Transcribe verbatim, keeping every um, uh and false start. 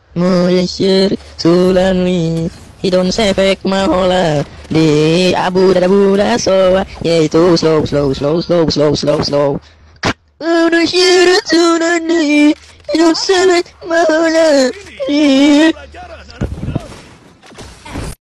Moyesir Sulani Hidon Sefek Mahola di Abu Dadabu Dasoa yaitu slow slow slow slow slow slow slow Udah syirat Sulani Hidon Sefek Mahola di